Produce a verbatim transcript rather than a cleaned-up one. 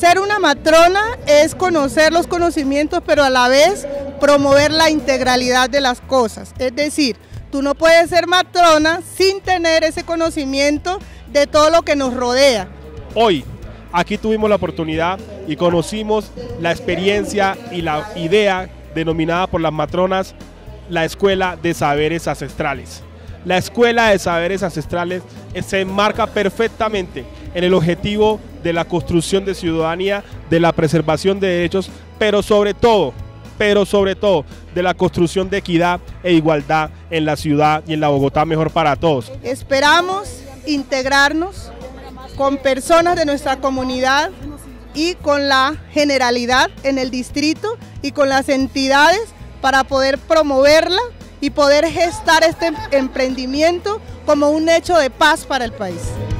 Ser una matrona es conocer los conocimientos, pero a la vez promover la integralidad de las cosas. Es decir, tú no puedes ser matrona sin tener ese conocimiento de todo lo que nos rodea. Hoy, aquí tuvimos la oportunidad y conocimos la experiencia y la idea denominada por las matronas, la Escuela de Saberes Ancestrales. La Escuela de Saberes Ancestrales se enmarca perfectamente en el objetivo de la construcción de ciudadanía, de la preservación de derechos, pero sobre todo, pero sobre todo, de la construcción de equidad e igualdad en la ciudad y en la Bogotá mejor para todos. Esperamos integrarnos con personas de nuestra comunidad y con la generalidad en el distrito y con las entidades para poder promoverla y poder gestar este emprendimiento como un hecho de paz para el país.